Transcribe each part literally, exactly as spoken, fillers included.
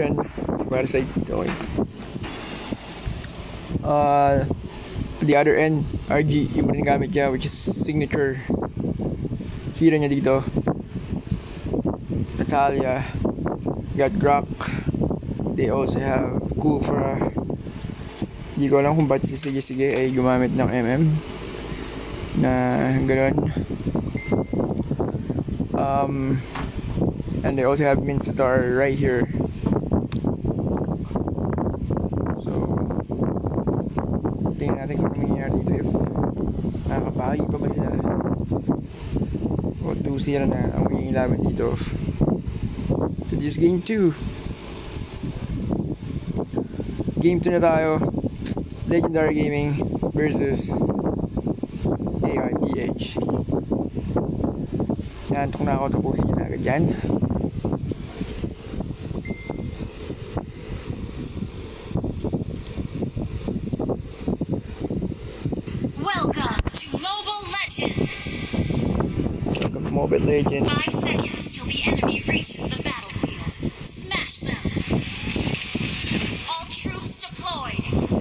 Para side. Okay. Uh, the other end, R G, yung rin gamit niya, which is signature. Hero niya dito. Natalia. Got Grok. They also have Kufra. Hindi ko alam kung ba't si Sige Sige ay gumamit ng M M na gano'n. Um, and they also have Mincetar right here. So, tingnan natin kung ano mangyayari dito, if nakakapahagi pa ba sila o two zero na ang magiging laban dito. So this game two. Game two na tayo. Legendary Gaming versus A I P H. Nantok na ako, tapusin nyo na agad yan. Welcome to Mobile Legends. Welcome to Mobile Legends. Five seconds till the enemy reaches the battlefield. Smash them. All troops deployed.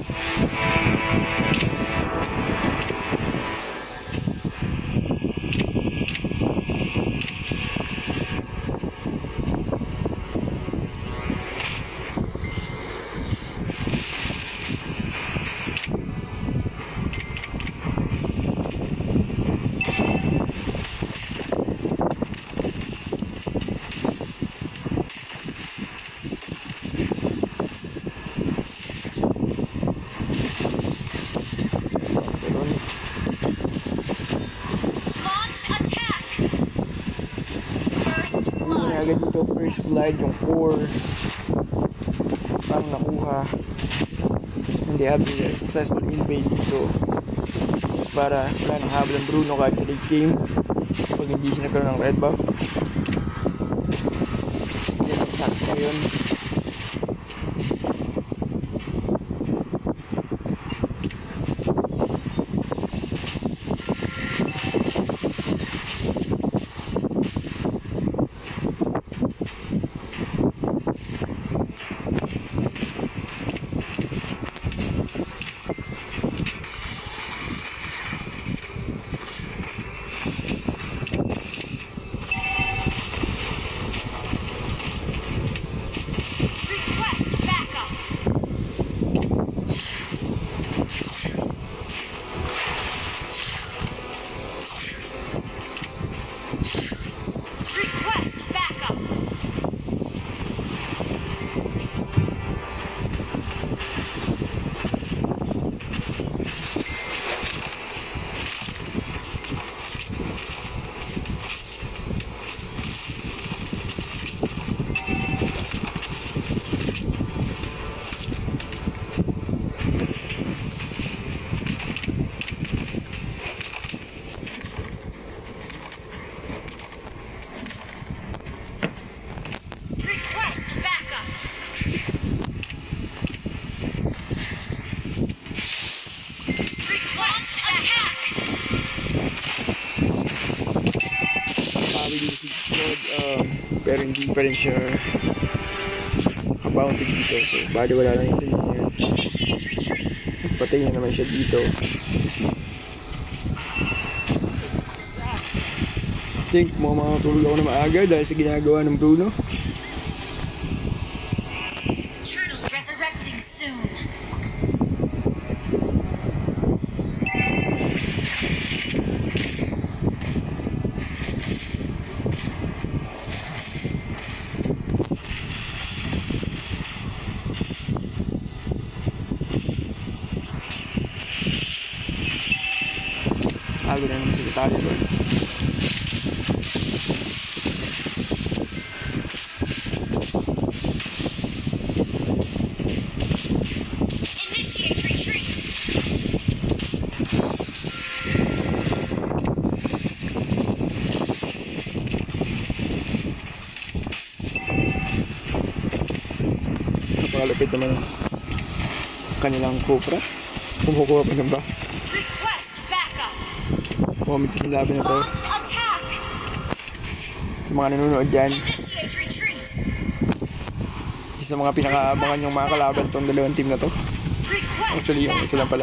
Agad dito, first blood, yung core parang nakuha, and they have the successful invade dito para wala nang habol ng Bruno kahit sa late game pag hindi siya nagkaroon ng red buff. Hindi mag-attack na yun. Um, pero hindi pa rin siya kabounty dito, so bali wala lang yung engineer. Patay na naman siya dito. I think mo makatulog ako na maaga dahil sa ginagawa ng Bruno. Resurrecting soon. Tago na naman si Natalia doon. Initiate retreat. Napakalapit naman ang kanilang Kufra. Kumukuha pa ng buff. Comment yung laban na to sa mga nanonood dyan. isa sa mga pinakaabangan yung mga kalaban tong dalawang team na to. Request Actually, yung isa lang backup. pala.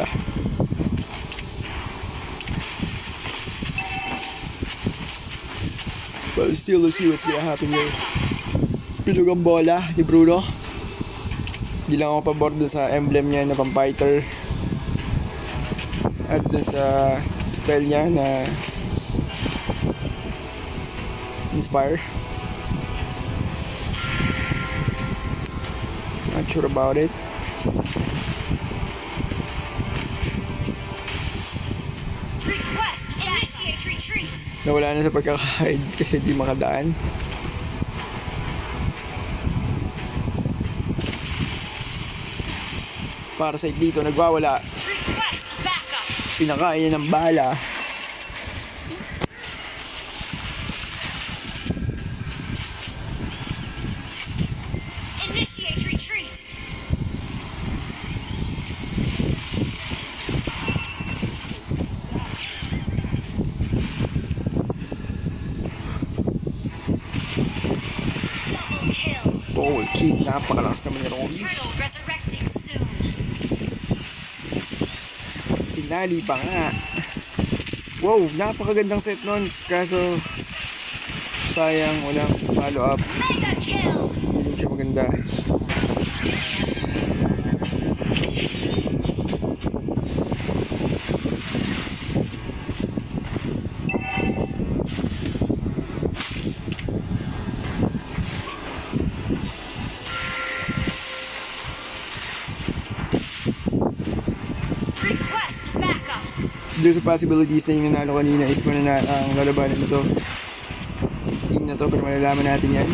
But still, let's see what's gonna happen here. Pilog ang bola ni Bruno. Hindi lang ako pabor dun sa emblem niya na pang-fighter. At dun sa spell niya na inspire. Not sure about it. Request initiate retreat. Nawala na sa pagkakahide kasi di makadaan. Para sa dito nagwawala. Request backup. Pinakain niya ng bala. Initiate retreat. Double kill. Oh, kill. Napakalakas naman ni Romy. Turtle resurrecting soon. Tinali pa nga. Wow, napakagandang set nun. Kaso, sayang, walang follow up. Mega kill. Hindi siya maganda. Request backup. There's a possibilities na yung nanalo kanina is manana ang lalabanan nito. Team na to, pero malalaman natin yan.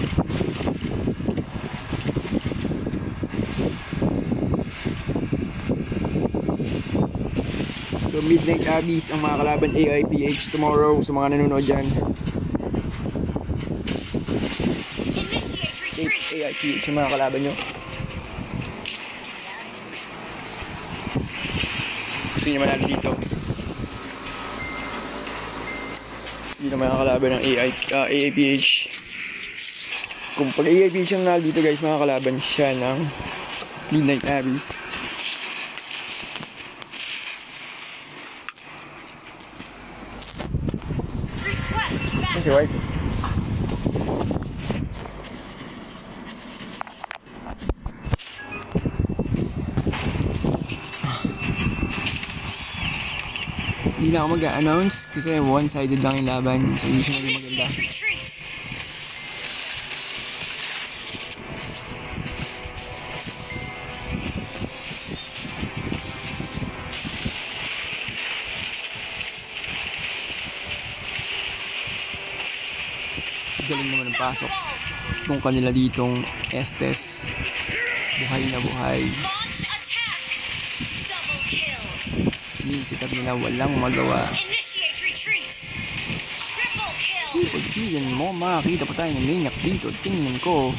So Midnight Abyss ang mga kalaban A I P H tomorrow sa mga nanonood dyan. Initiate retreat. A I P H ang mga kalaban nyo. Gusto nyo naman natin dito. Hindi naman ang kalaban ng A I, uh, A I P H. Kung pag A I P H ang nanalo dito guys, mga kalaban siya ng Midnight Abyss. Request backup. Kasi wife. Hindi na ako mag-a-announce kasi one-sided lang yung laban, so hindi siya naging maganda. Initiate retreat. Galing naman ang pasok kung kanila ditong Estes. Buhay na buhay. Launch attack. Double kill. Yung setup nila walang magawa. Initiate retreat. Triple kill. Pagkilan mo, makakita pa tayo ng maniac dito. Tingnan ko.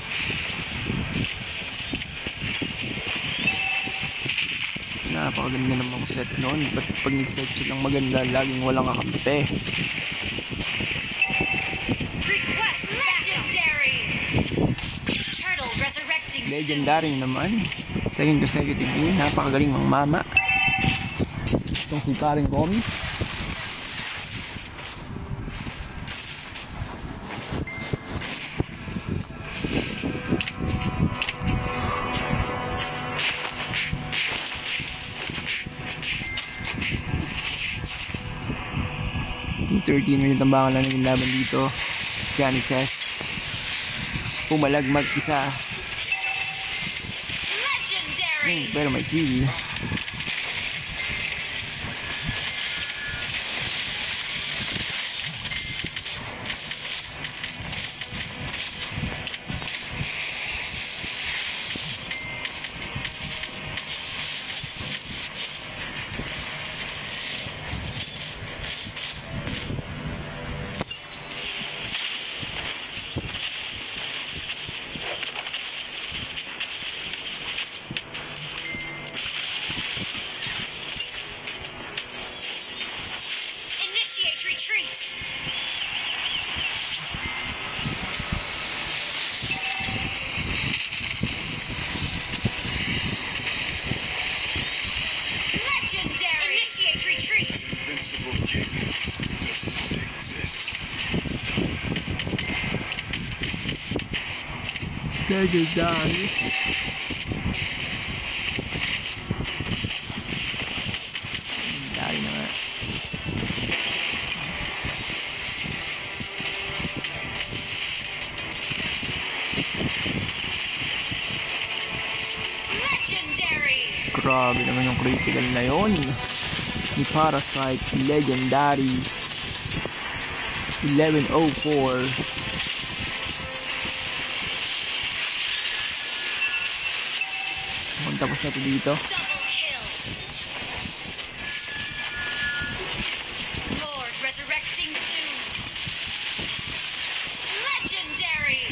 Napakaganda namang set noon. Ba't pag nag-set siya ng maganda, laging walang kakampi. Request legendary. Turtle resurrecting soon. Legendary naman. Second consecutive win. Napakagaling ng mama. Itong si Karing Romy. thirteen minute ang bakal na naging laban dito. Johnny Test. Pumalag mag-isa. Legendary. Hmm, pero may kill. Legendary. Dali na nga. Legendary. Grabe naman yung critical na yun. Ni Parasite, Legendary. eleven oh four. Kung tapos na ito dito. Double kill. Lord resurrecting soon. Legendary.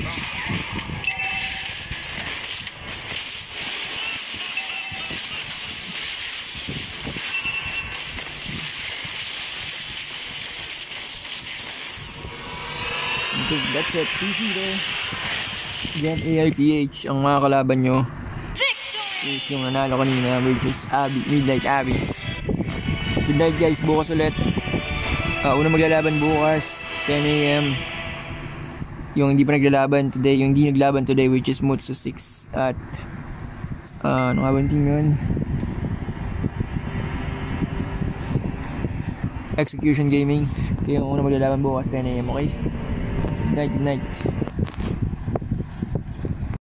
Okay, that's it. P C there. Again, A I P H. Ang mga kalaban nyo Victory. is yung nanalo kanina, which is Abby, Midnight Abyss. Good night guys, bukas ulit. Uh, una maglalaban bukas, ten A M Yung hindi pa naglalaban today, yung hindi naglaban today, which is Mutsu six at uh, ano nga ba yung team yun? Execution Gaming. Kaya yung una maglalaban bukas, ten A M Okay? Good night, good night.